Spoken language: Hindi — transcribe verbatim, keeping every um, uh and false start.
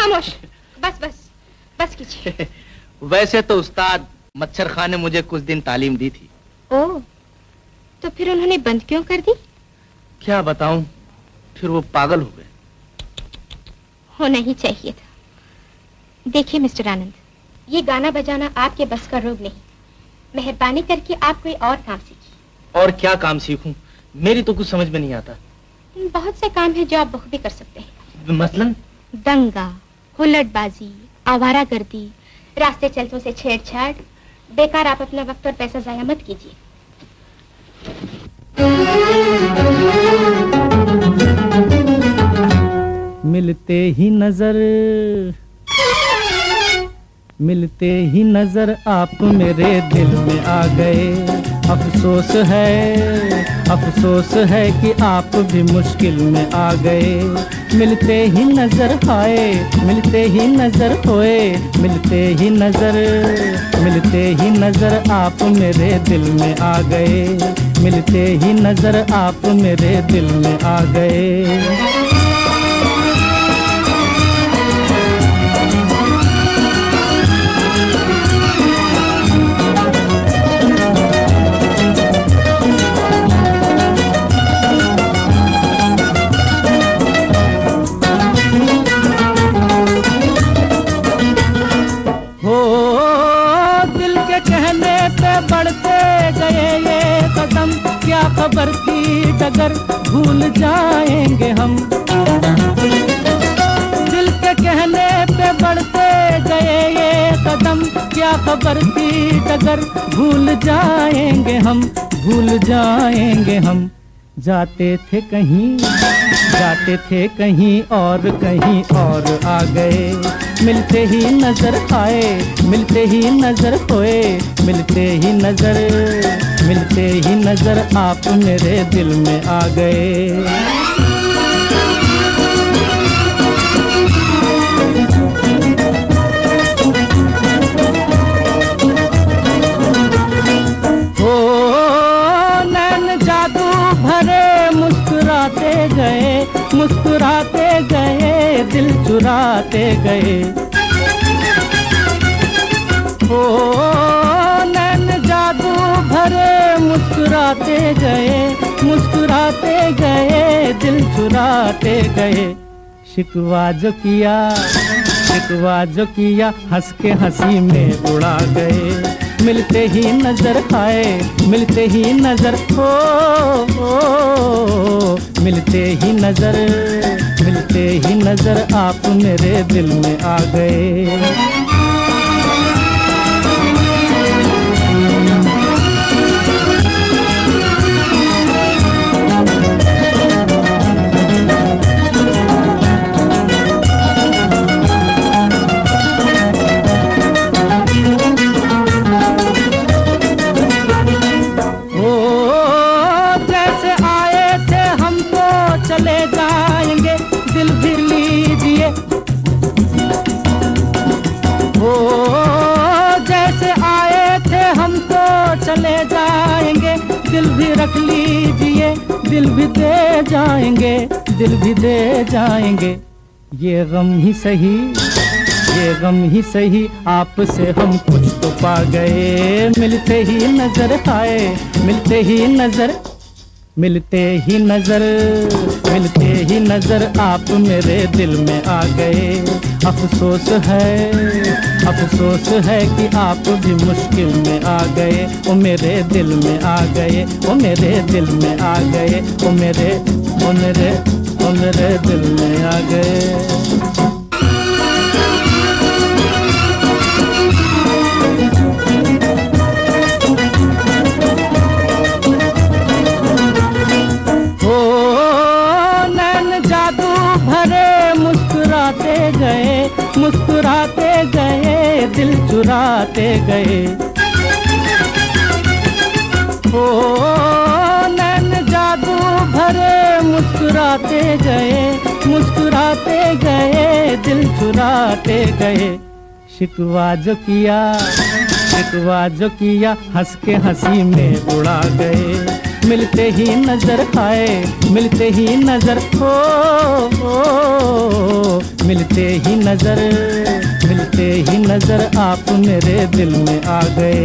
खामोश, बस बस बस कीजिए। वैसे तो उस्ताद मच्छर खान ने मुझे कुछ दिन तालीम दी थी। ओह, तो फिर उन्होंने बंद क्यों कर दी? क्या बताऊं, फिर वो पागल हो गए। होना ही चाहिए था। देखिए मिस्टर आनंद, ये गाना बजाना आपके बस का रोग नहीं। मेहरबानी करके आप कोई और काम सीखिए। और क्या काम सीखूं? मेरी तो कुछ समझ में नहीं आता। बहुत से काम है जो आप बखूबी कर सकते हैं। मसलन? दंगा, हुल्लड़बाजी, आवारागर्दी, रास्ते चलतों से छेड़छाड़। बेकार आप अपना वक्त और पैसा जाया मत कीजिए। मिलते ही नजर मिलते ही नजर आप मेरे दिल में आ गए। अफसोस है अफसोस है कि आप भी मुश्किल में आ गए। मिलते ही नजर आए, मिलते ही नजर होए, मिलते ही नजर मिलते ही नजर आप मेरे दिल में आ गए। मिलते ही नजर आप मेरे दिल में आ गए। क्या खबर थी डगर भूल जाएंगे हम। दिल के कहने पे बढ़ते गए ये कदम। क्या खबर थी डगर भूल जाएंगे हम, भूल जाएंगे हम। जाते थे कहीं जाते थे कहीं और कहीं और आ गए। मिलते ही नजर आए, मिलते ही नजर होए, मिलते ही नजर मिलते ही नजर आप मेरे दिल में आ गए। मुस्कुराते गए मुस्कुराते गए दिल चुराते गए। ओ नैन जादू भरे मुस्कुराते गए मुस्कुराते गए दिल चुराते गए। शिकवा जो किया शिकवा जो किया हंस के हंसी में उड़ा गए। मिलते ही नजर आए, मिलते ही नजर हो, हो मिलते ही नजर मिलते ही नजर आप मेरे दिल में आ गए। चले जाएंगे दिल भी लीजिए। ओ जैसे आए थे हम तो चले जाएंगे दिल भी रख लीजिए। दिल भी दे जाएंगे दिल भी दे जाएंगे। ये गम ही सही ये गम ही सही आपसे हम कुछ तो पा गए। मिलते ही नजर आए, मिलते ही नजर मिलते ही नजर मिलते ही नजर आप मेरे दिल में आ गए। अफसोस है अफसोस है कि आप भी मुश्किल में आ गए। ओ मेरे दिल में आ गए, ओ मेरे दिल में आ गए, ओ मेरे ओ मेरे ओ मेरे दिल में आ गए। मुस्कुराते गए मुस्कुराते गए दिल चुराते गए। ओ नैन जादू भरे मुस्कुराते गए मुस्कुराते गए दिल चुराते गए। शिकवा जो किया शिकवा जो किया हंस के हंसी में उड़ा गए। मिलते ही नजर आए, मिलते ही नजर हो, हो मिलते मिलते ही नजर मिलते ही नजर आप मेरे दिल में आ गए।